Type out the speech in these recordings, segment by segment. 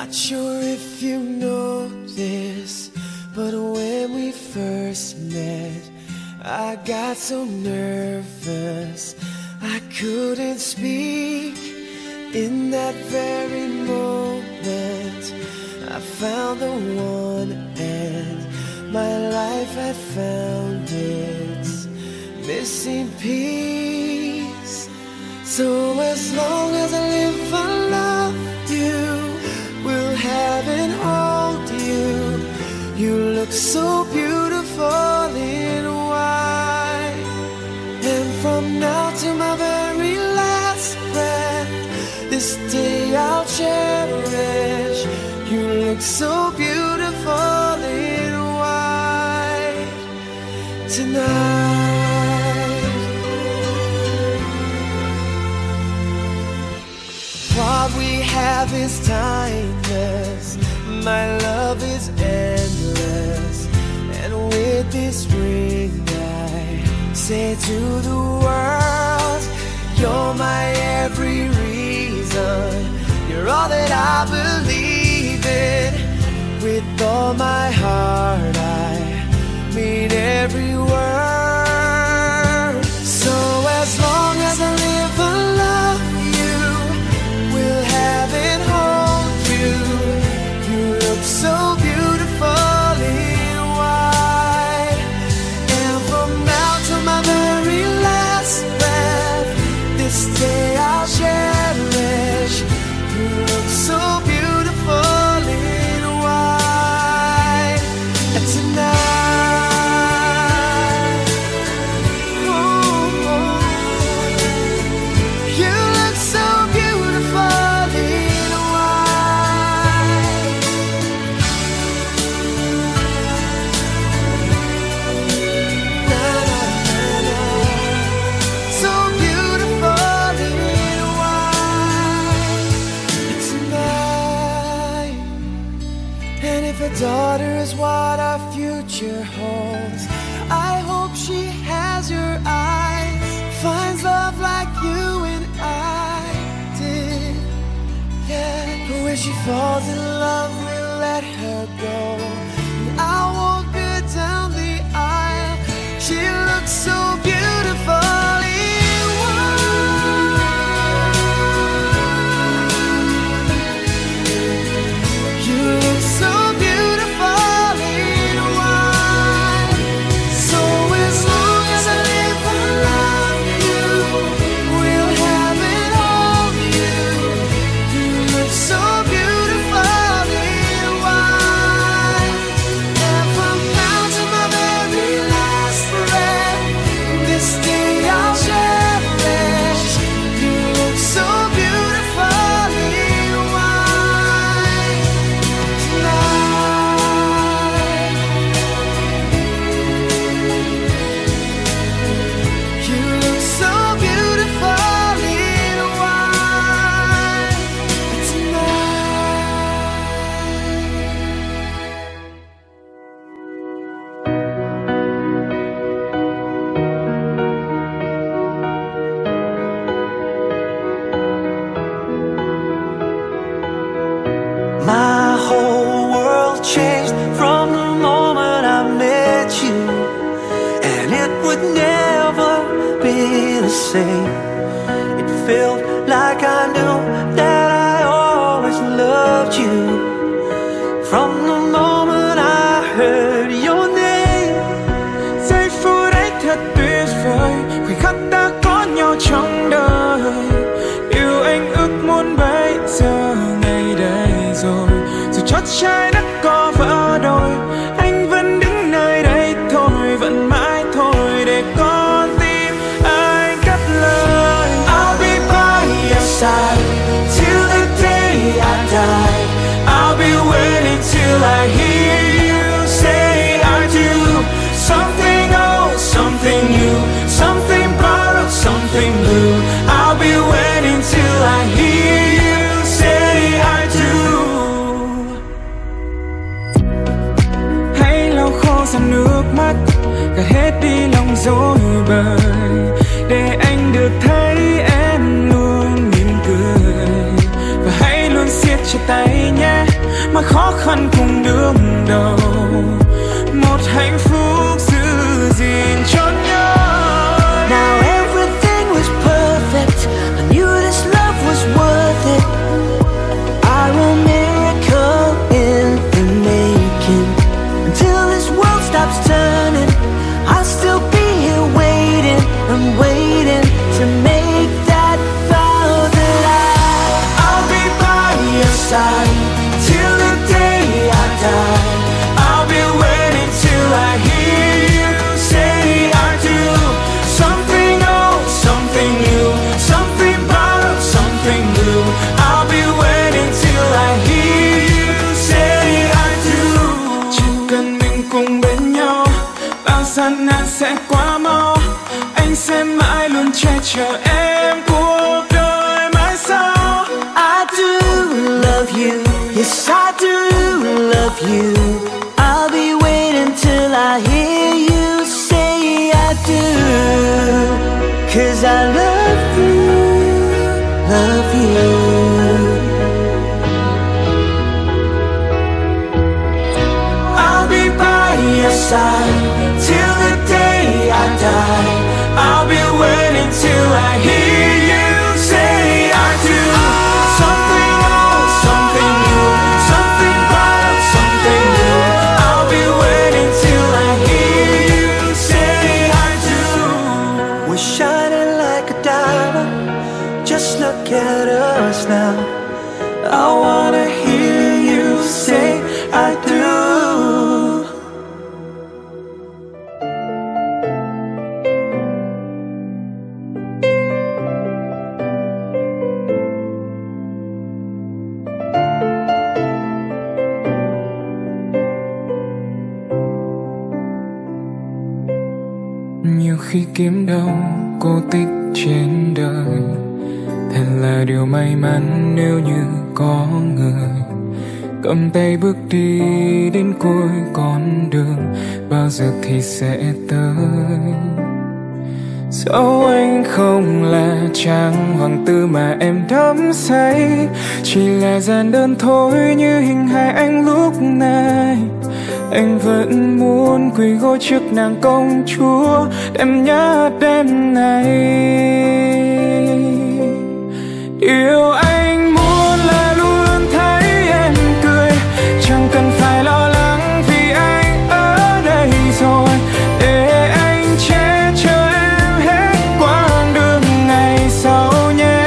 Not sure if you know this, but when we first met, I got so nervous I couldn't speak. In that very moment, I found the one, and my life had found its missing piece. So as long as I live, I love you, will have and hold you. You look so beautiful in white, and from now to my very last breath, this day I'll cherish. You look so beautiful in white tonight. What we have is timeless, my love is endless, and with this ring I say to the world, you're my every reason, you're all that I believe in. With all my heart I mean every word. So as long as I live, I love you, will have and hold you. You look so beautiful in white, and from now to my very last breath, this day I'll cherish. You look so beautiful in white tonight. Oh, you look so beautiful in white. Na, na, na, na. So beautiful in white tonight. And if a daughter is what our future holds, I hope she has your eyes, finds love like you and I did. Yeah, but when she falls in love, we'll let her go, and I'll walk her down the aisle. She looks so beautiful in white. You look so beautiful in white. So as long as I live, I love you, will have and hold you. You look so beautiful in white, and from now to my very last breath, this day I'll cherish. You look so beautiful in white tonight. You look so beautiful in white tonight. My whole world changed from the moment I met you, and it would never be the same. It felt like I knew that I always loved you. From the moment I heard your name, giây phút ấy thật tuyệt vời, khoảnh khắc ta có nhau trong đời. Điều anh ước muốn bây giờ ngày đây rồi, dù chót trái đất có vỡ đôi, anh vẫn đứng nơi đây thôi, vẫn mãi thôi để con tim anh cất lời. I'll be by your side till the day I die. I'll be waiting till I hear you say I do. Something old, something new, something borrowed, something blue. I'll be waiting till I hear you say I do. Hãy lau khô dòng nước mắt, gạt hết đi lòng dối bời, để anh được thấy em luôn mỉm cười. Và hãy luôn siết chặt tay nhé. khăn cùng đương đầu, một hạnh phúc giữ gìn cho nhau. Now everything was perfect. I knew this love was worth it. Our own miracle in the making. Until this world stops turning, I'll still be here waiting. I'm waiting to make that vow that I'll be by your side till the day I die. I'll be waiting till I hear you say I do. Something old, something new, something borrowed, something blue. I'll be waiting till I hear you say I do. Chỉ cần mình cùng bên nhau, bao gian nan sẽ qua mau. Anh sẽ mãi luôn che chở em cuộc đời mãi sau. I do love you, yes I do love you. I'll be waiting till I hear you say I do. 'Cause I love you, love you. I'll be by your side till the day I die. I'll be waiting till I hear you say I do. Something old, something new, something borrowed, something new. I'll be waiting till I hear you say I do. We're shining like a diamond. Just look at us now. I wanna hear you say I do. Nhiều khi kiếm đâu cô tích trên đời, thật là điều may mắn nếu như có người cầm tay bước đi đến cuối con đường, bao giờ thì sẽ tới. Dẫu anh không là chàng hoàng tử mà em đắm say, chỉ là giản đơn thôi như hình hài anh lúc này. Anh vẫn muốn quỳ gối trước nàng công chúa, đêm nhớ đêm này. Điều anh muốn là luôn thấy em cười, chẳng cần phải lo lắng vì anh ở đây rồi, để anh che chở em hết quãng đường ngày sau nhé.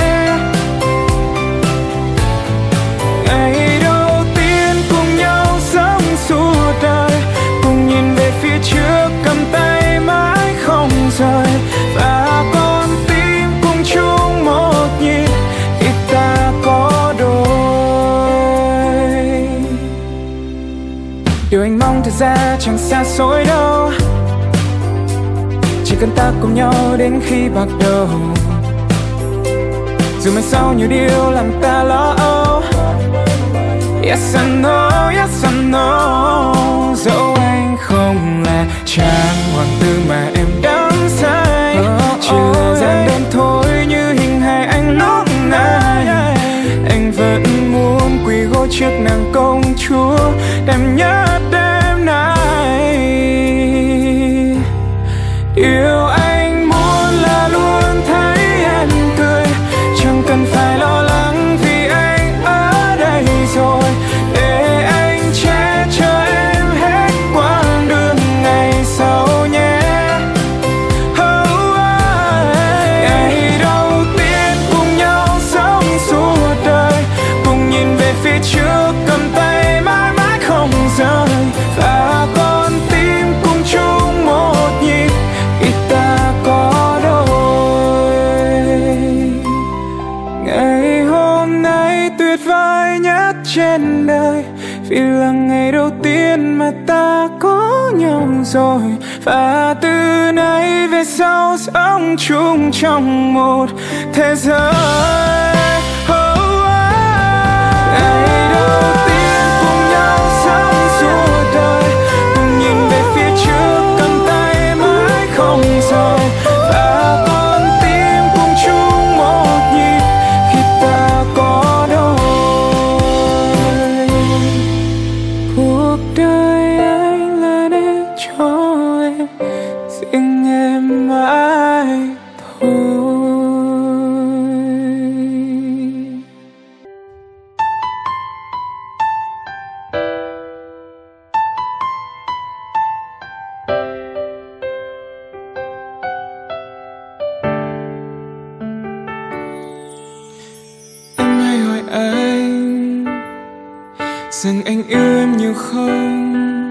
Ngày đầu tiên cùng nhau sống suốt đời, cùng nhìn về phía trước cầm tay mãi không rời, và con tim cùng chung một nhịp khi ta có đôi. Điều anh mong thật ra chẳng xa xôi đâu, chỉ cần ta cùng nhau đến khi bạc đầu. Dù mai sau nhiều điều làm ta lo âu, yes I know, yes I know. Dẫu anh không là chàng hoàng tử mà em đắm say, chỉ là giản đơn thôi như hình hài anh lúc này. Anh vẫn muốn quỳ gối trước nàng công chúa, đêm nhớ đêm nay. Điều anh muốn là luôn thấy em cười, chẳng cần phải lo lắng vì anh ở đây rồi, để anh che chở em hết quãng đường ngày sau nhé. Ngày đầu tiên cùng nhau sống suốt đời, cùng nhìn về phía trước cầm tay mãi mãi không rời, và con tim cùng chung một nhịp khi ta có đôi. Ngày hôm nay tuyệt vời nhất trên đời, vì là ngày đầu tiên mà ta có nhau rồi, và từ nay về sau sống chung trong một thế giới. Ngày đầu tiên cùng nhau sống suốt đời, cùng nhìn về phía trước cầm tay mãi không rời, và con tim cùng chung một nhịp khi ta có đôi. đời anh là để cho em, riêng em mãi thôi. Em hay hỏi anh rằng anh yêu em nhiều không,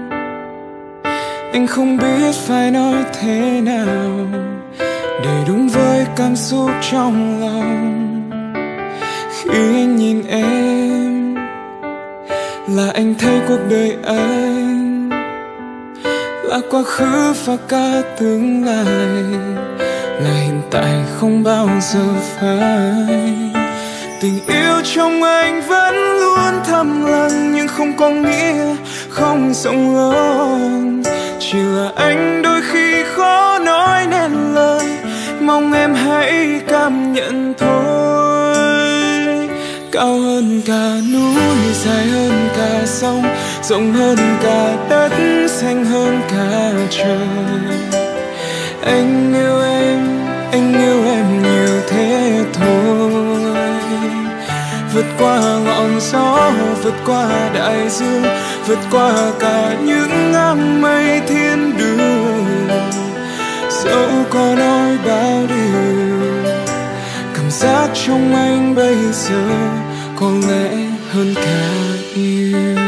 anh không biết phải nói thế nào để đúng với cảm xúc trong lòng. Khi anh nhìn em là anh thấy cuộc đời anh là quá khứ và cả tương lai, là hiện tại không bao giờ phai. Tình yêu trong anh vẫn luôn thầm lặng, nhưng không có nghĩa không rộng lớn. Chỉ là anh đôi khi khó nói nên lời, mong em hãy cảm nhận thôi. Cao hơn cả núi, dài hơn cả sông, rộng hơn cả đất, xanh hơn cả trời. Anh yêu em nhiều thế thôi. Vượt qua ngọn gió, vượt qua đại dương, vượt qua cả những áng mây thiên đường. Dẫu có nói bao điều, cảm giác trong anh bây giờ có lẽ hơn cả yêu.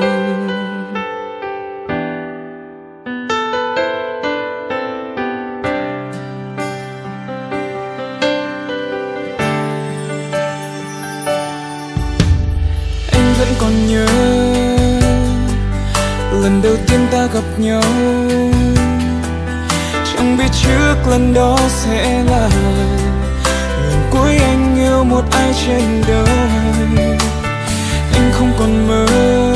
Còn nhớ lần đầu tiên ta gặp nhau, chẳng biết trước lần đó sẽ là lần cuối anh yêu một ai trên đời. Anh không còn mơ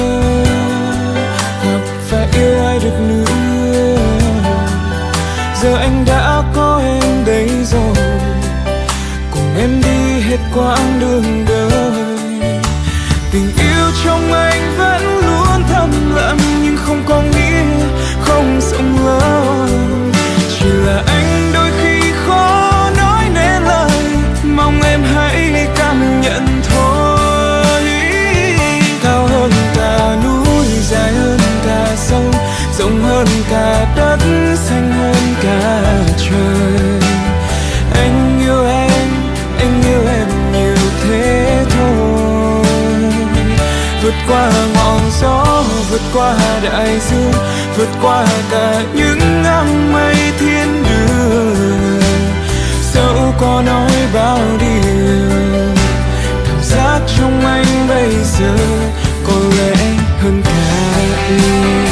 gặp và yêu ai được nữa, giờ anh đã có em đây rồi, cùng em đi hết quãng đường đời. Tình yêu trong anh vẫn luôn thầm lặng, nhưng không có nghĩa không rộng lớn. Chỉ là anh đôi khi khó nói nên lời, mong em hãy cảm nhận thôi. Cao hơn cả núi, dài hơn cả sông, rộng hơn cả đất, xanh hơn cả trời. Anh yêu em nhiều thế thôi. Vượt qua ngọn gió, vượt qua đại dương, vượt qua cả những áng mây thiên đường. Dẫu có nói bao điều, cảm giác trong anh bây giờ có lẽ hơn cả yêu.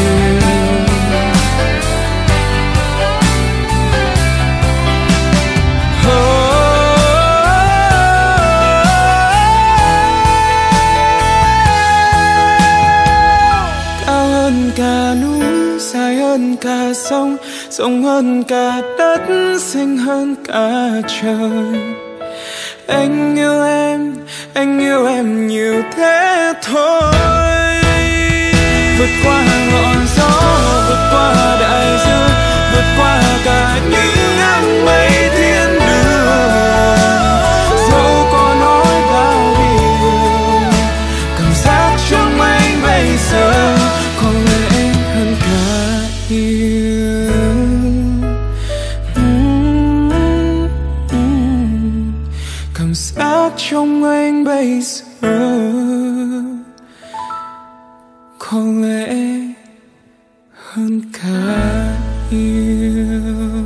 Cả sông, rộng hơn cả đất, xanh hơn cả trời. Anh yêu em nhiều thế thôi. Vượt qua ngọn gió, vượt qua đại dương, vượt qua cả những áng mây thiên đường. Dẫu có nói bao điều, cảm giác trong anh bây giờ có lẽ hơn cả yêu. Cảm giác trong anh bây giờ có lẽ hơn cả yêu.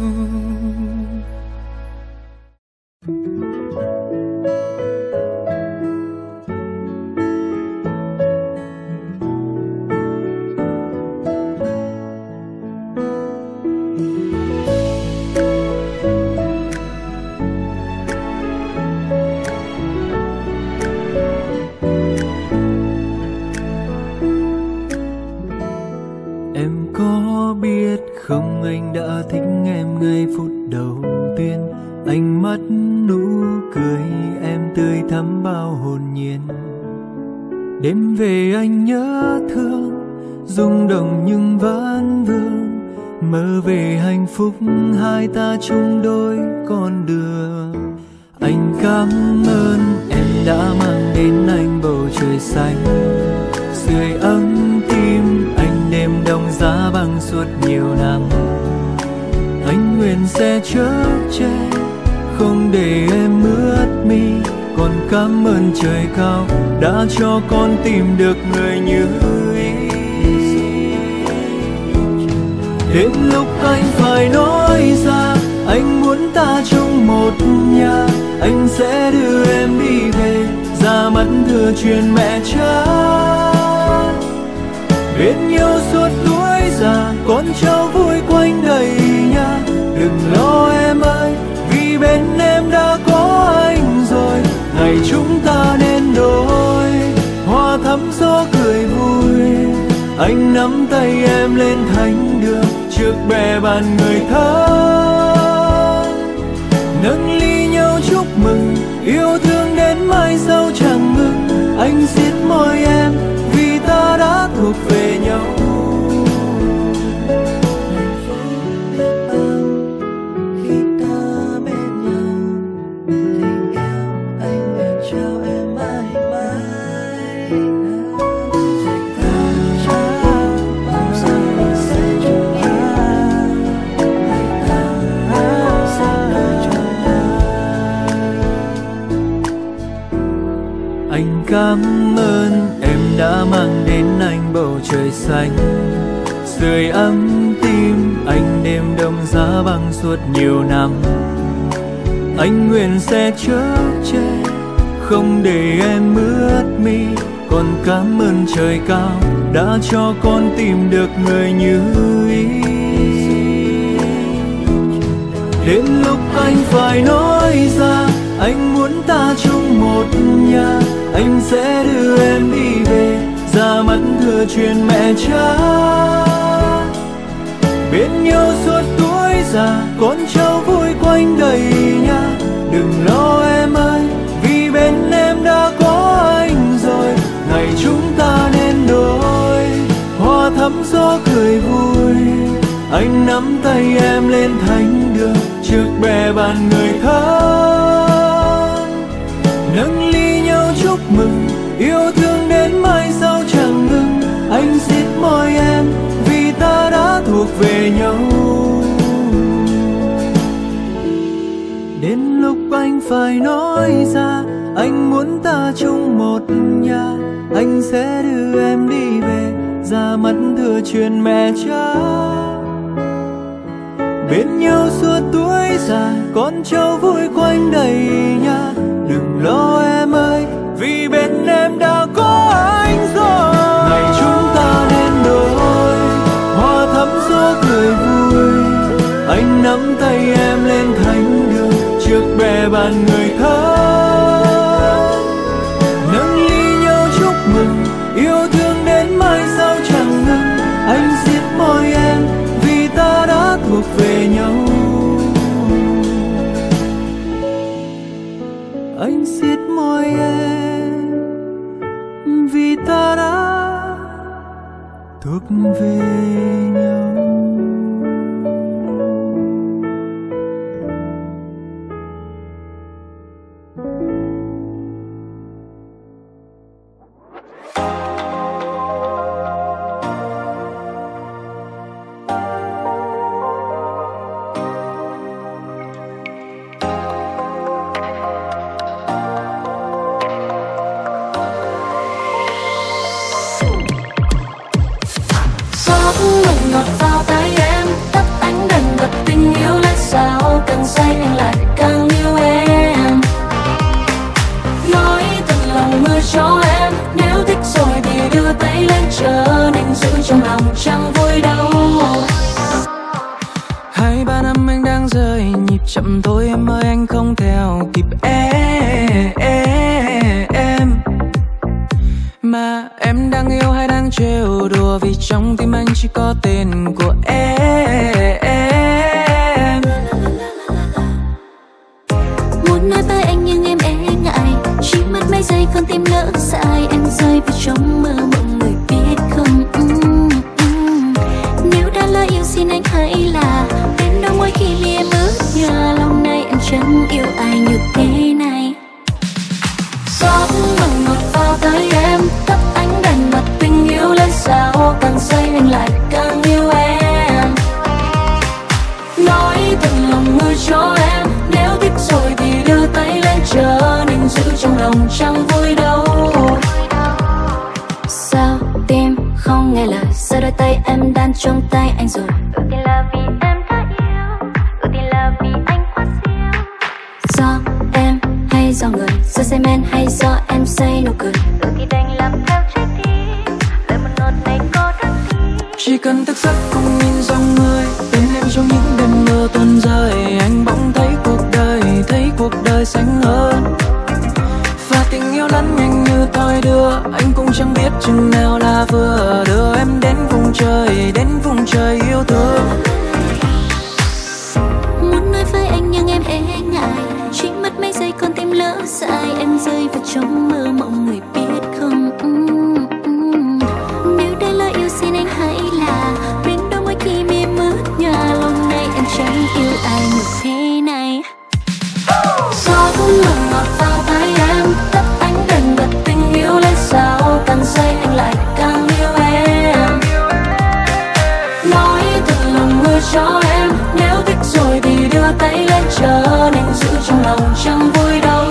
Không, anh đã thích em ngay phút đầu tiên. Anh mất nụ cười em tươi thắm bao hồn nhiên. Đêm về anh nhớ thương, rung động nhưng vẫn vương, mơ về hạnh phúc hai ta chung đôi con đường. Anh cảm ơn em đã mang đến anh bầu trời xanh, sưởi ấm tim anh đêm đông giá băng suốt nhiều năm. Anh nguyện sẽ chở che không để em ướt mi, còn cảm ơn trời cao đã cho con tìm được người như ý. Đến lúc anh phải nói ra anh muốn ta chung một nhà, anh sẽ đưa em đi về ra mắt thừa truyền mẹ cha. Bên nhau suốt tuổi già con cháu vui quanh đầy nhà, đừng lo em ơi vì bên em đã có anh rồi. Ngày chúng ta nên đôi hoa thắm gió cười vui, anh nắm tay em lên thánh đường trước bè bàn người thân, nâng ly nhau chúc mừng yêu thương đến mai sau chẳng ngừng. Anh siết môi em vì ta đã thuộc về nhau. Cảm ơn em đã mang đến anh bầu trời xanh, sưởi ấm tim anh đêm đông giá băng suốt nhiều năm. Anh nguyện sẽ chở che không để em ướt mi, còn cảm ơn trời cao đã cho con tìm được người như ý. Đến lúc anh phải nói ra anh muốn ta chung một nhà, anh sẽ đưa em đi về ra mắt thừa truyền mẹ cha. Bên nhau suốt tuổi già con cháu vui quanh đầy nhà, đừng lo em ơi vì bên em đã có anh rồi. Ngày chúng ta nên đôi hoa thắm gió cười vui, anh nắm tay em lên thánh đường trước bè bàn người thân, nâng ly nhau chúc mừng yêu thương đến mai sau chẳng ngừng. Anh siết môi em vì ta đã thuộc về nhau. Đến lúc anh phải nói ra anh muốn ta chung một nhà, anh sẽ đưa em đi về ra mắt thừa truyền mẹ cha. Bên nhau suốt tuổi già con cháu vui quanh đầy nhà, đừng lo em ơi vì bên em đã có anh rồi. Ngày chúng ta nên đôi hoa thắm gió cười vui, anh nắm tay em lên thánh đường trước bè bàn người thân, nâng ly nhau chúc mừng yêu thương đến mai sau chẳng ngừng. Anh siết môi em vì ta đã thuộc về nhau. Anh siết môi em vì ta đã thuộc về nhau. Ngọt vào tay em, tắt ánh đèn bật tình yêu lên sao, càng say anh lại càng yêu em. Nói thật lòng mơ cho em, nếu thích rồi thì đưa tay lên chờ, nên giữ trong lòng chẳng vui đâu. 2-3 năm anh đang rơi nhịp chậm thôi em ơi, anh không theo kịp em. Mà em đang yêu hay đang trêu đùa, vì trong tim anh chỉ có tên của em. Muốn nói với anh nhưng em e ngại, chỉ mất mấy giây con tim lỡ dại, em rơi vào trong mơ mọi người biết không. lại càng yêu em. Nói thật lòng người cho em, nếu thích rồi thì đưa tay lên chờ, nên giữ trong lòng chẳng vui đâu. Sao tim không nghe lời, giờ đôi tay em đang trong tay anh rồi. Ước thì là vì em đã yêu, ước thì là vì anh quá siêu. Do em hay do người, do say men hay do em say nụ cười. Ước thì đành làm theo trái tim, lời một nốt này có đáng tin. Chỉ cần thức giấc không nhìn dòng người, tên em trong những đêm mưa tuôn rơi, anh bỗng thấy cuộc đời xanh hơn. Và tình yêu lẫn nhanh như thoi đưa, anh cũng chẳng biết chừng nào là vừa, đưa em đến vùng trời yêu thương. Muốn nói với anh nhưng em e ngại, chỉ mất mấy giây con tim lỡ dại, em rơi vào trong mơ mộng người biết không. Nếu đây là yêu xin anh hãy là biến đôi môi khi mi ướt nhòa, lâu nay em chẳng yêu ai như thế này. Gió mừng ngọt vào tay em, tắt ánh đèn bật tình yêu lên sao, càng say anh lại càng yêu em. Nói thật lòng người cho em, nếu thích rồi thì đưa tay lên chờ, nên giữ trong lòng chẳng vui đâu.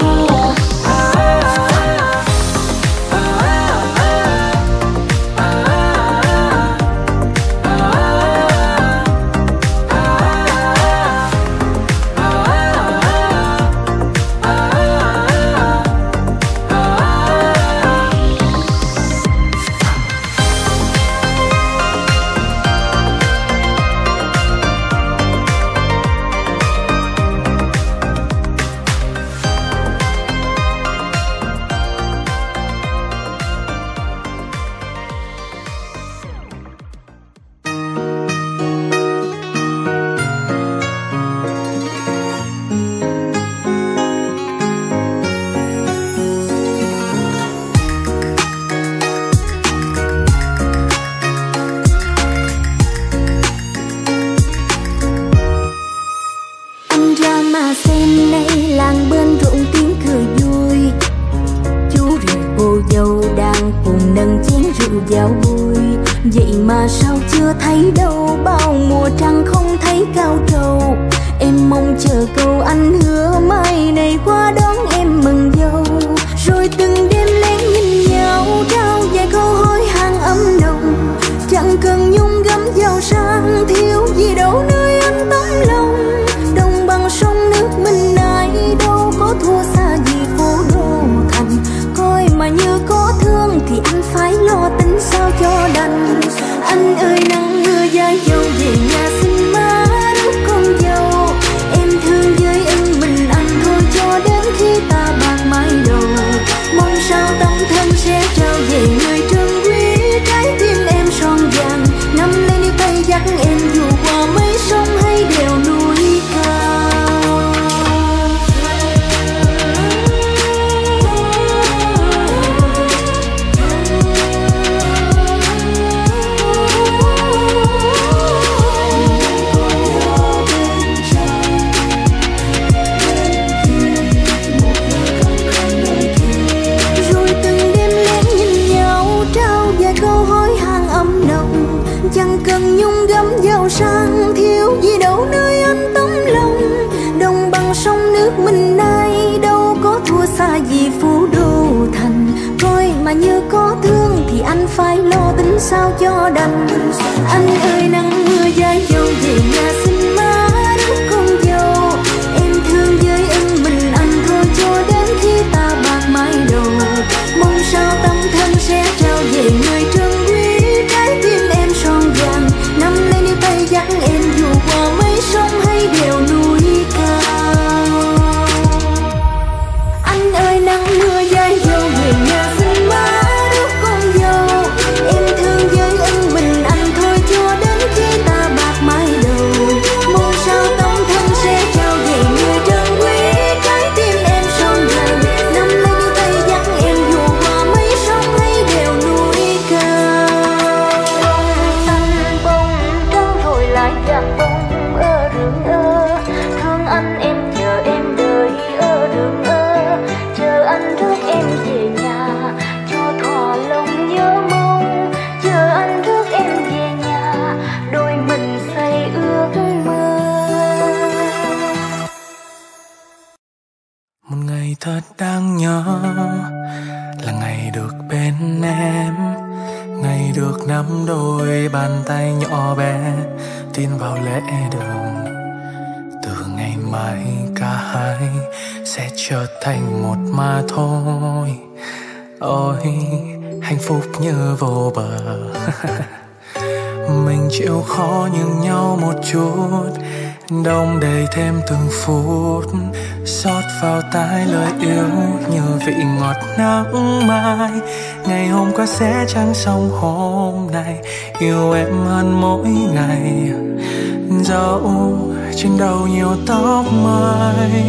giao vui. Vậy mà sao chưa thấy đâu, bao mùa trăng không thấy cao trầu. Em mong chờ câu anh hứa mai này qua đón em mừng dâu. Rồi từng đêm lén nhìn nhau trao vài câu hỏi hàng ấm nồng. Chẳng cần nhung gấm giàu sang, thiếu gì đâu nơi anh tấm lòng. Đồng bằng sông nước mình này đâu có thua xa gì phố đô thành. Coi mà như có thương thì anh phải lo tính sao cho đành. Anh ơi nắng mưa dài dâu về nhà xin má đứa con dâu. Em thương với em mình anh thôi cho đến khi ta bạc mái đầu. Mong sao tâm thân sẽ trao về người trân quý trái tim em son vàng. Nắm lấy níu tay dắt em dù qua mấy sông hay đèo núi cao. Chẳng cần nhung gấm giàu sang, thiếu gì đâu nơi anh tấm lòng. Đồng bằng sông nước mình nay đâu có thua xa gì phú đô thành. Coi mà như có thương thì anh phải lo tính sao cho đành. Anh ơi nắng mưa dài dâu về nhà xin má đứa con dâu. Em thương với em mình anh thôi cho đến khi ta bạc mái đầu. Mong sao tâm thân sẽ trao về người trân quý trái tim em son vàng. Nắm lấy níu tay dắt em dù qua mấy sông hay đèo núi cao. Anh ơi nắng mưa dài dâu về nhà xin má đứa con dâu. Em thương với em mình anh thôi cho đến đang nhớ là ngày được bên em, ngày được nắm đôi bàn tay nhỏ bé tin vào lễ đường. Từ ngày mai cả hai sẽ trở thành một mà thôi. Ôi hạnh phúc như vô bờ. Mình chịu khó nhường nhau một chút, đong đầy thêm từng phút, xót vào tai lời yêu như vị ngọt nắng mai. Ngày hôm qua sẽ chẳng xong hôm nay, yêu em hơn mỗi ngày. Dẫu trên đầu nhiều tóc mai.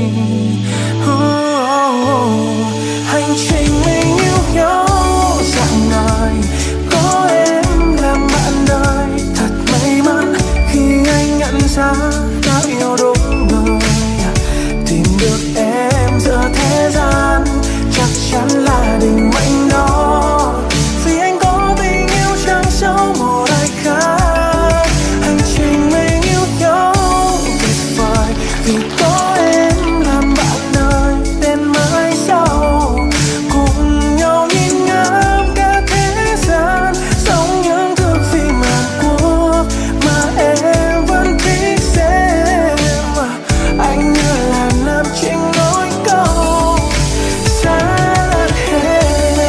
Hành trình mình yêu nhau dạng người, có em làm bạn đời. Thật may mắn khi anh nhận ra đã yêu đúng người. Tìm được em giữa thế gian chắc chắn là định mệnh đó. Vì anh có tình yêu chẳng sâu một ai khác. Hành trình mình yêu nhau tuyệt vời, vì có em làm bạn đời đến mãi sau. Cùng nhau nhìn ngắm cả thế gian, giống những thước phim Hàn Quốc mà em vẫn thích xem. Anh như là nam chính nối câu xa hết.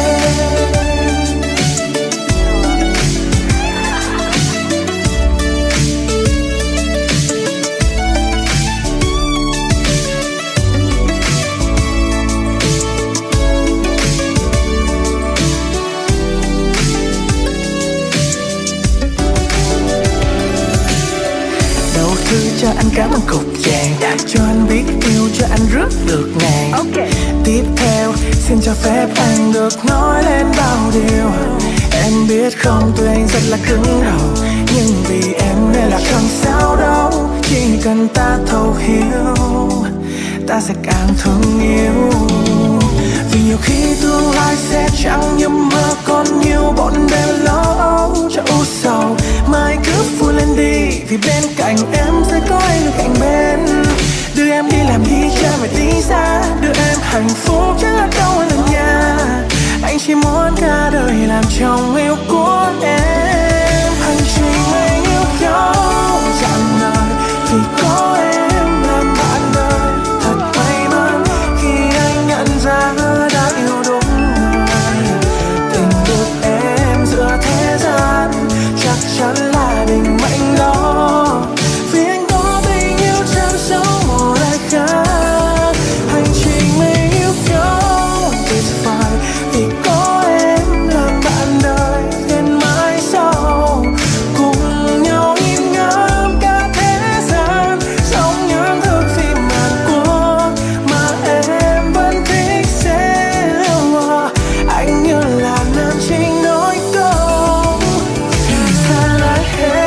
Đầu thư cho anh cảm ơn cục vàng, cho anh biết yêu, cho anh rước được ngàn. Tiếp theo xin cho phép anh được nói lên bao điều. Em biết không, tuy anh rất là cứng đầu, nhưng vì em nên là không sao đâu. Chỉ cần ta thấu hiểu, ta sẽ càng thương yêu. Vì nhiều khi tương lai sẽ chẳng như mơ, còn nhiều bọn đêm lo âu cho u sầu. Mai cứ vui lên đi, vì bên cạnh em sẽ có anh ở cạnh bên. Đưa em đi làm đi chơi và đi xa, đưa em hạnh phúc chẳng là đâu là nhà. Anh chỉ muốn cả đời làm chồng yêu của em. Hành trình mình yêu nhau dạng người, vì có em làm bạn đời. Thật may mắn khi anh nhận ra đã yêu đúng người. Tìm được em giữa thế gian chắc chắn là định mệnh đó. Vì anh có tình yêu chẳng giống một ai khác. Hành trình mình yêu nhau tuyệt vời, vì có em làm bạn đời đến mãi sau. Cùng nhau nhìn ngắm cả thế gian, giống những thước phim Hàn Quốc mà em vẫn thích xem. Anh như là nam chính nối câu xa lại hết.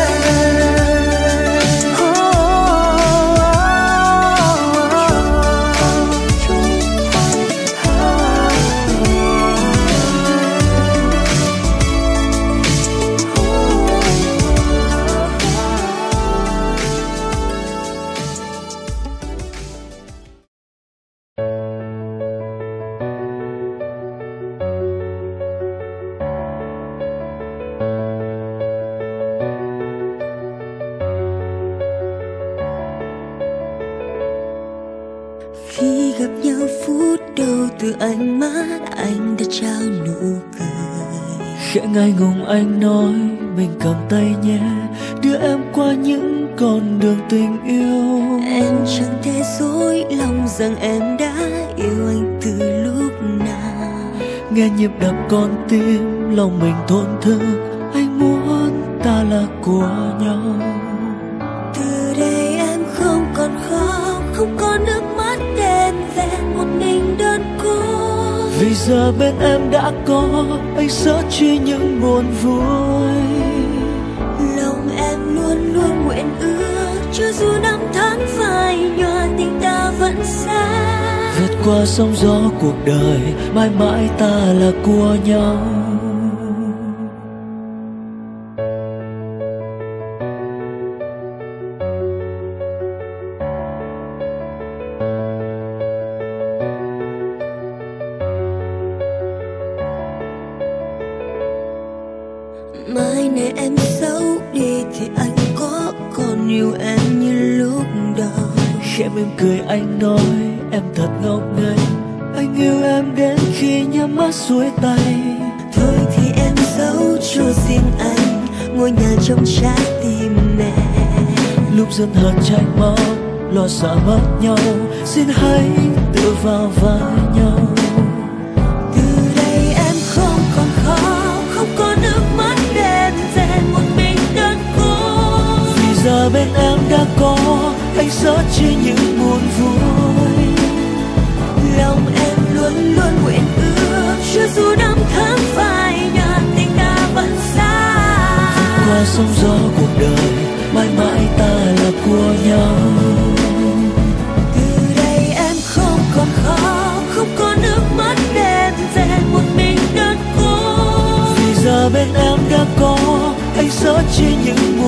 Khi gặp nhau phút đầu từ ánh mắt anh đã trao nụ cười. Khẽ ngại ngùng anh nói mình cầm tay nhé, đưa em qua những con đường tình yêu. Em chẳng thể dối lòng rằng em đã yêu anh từ lúc nào. Nghe nhịp đập con tim lòng mình thổn thức, anh muốn ta là của nhau. Từ đây em không còn khóc, không có nước mắt đen vẹn một mình đơn côi. Vì giờ bên em đã có anh sớt chi những buồn vui. Lòng em luôn luôn nguyện ước, cho dù năm tháng phai nhòa tình ta vẫn xa. Vượt qua sóng gió cuộc đời, mãi mãi ta là của nhau. yêu em như lúc đầu. Khẽ mỉm cười anh nói em thật ngốc nghếch, anh yêu em đến khi nhắm mắt xuôi tay. Thôi thì em giấu cho riêng anh ngôi nhà trong trái tim này. Lúc dần hờn trách móc, lo sợ mất nhau, xin hãy tựa vào vai nhau. Từ đây em không còn khóc, không có nước mắt đen rèn một mình đơn cô. Vì giờ bên em đã có anh sợ chỉ những buồn vui. Lòng em luôn luôn nguyện ước, cho dù năm tháng phai nhạt tình ta vẫn xa. Qua sóng gió cuộc đời, mãi mãi ta là của nhau. Từ đây em không còn khóc, không có nước mắt đen rèn một mình đơn cô. Vì giờ bên em đã có anh sợ chỉ những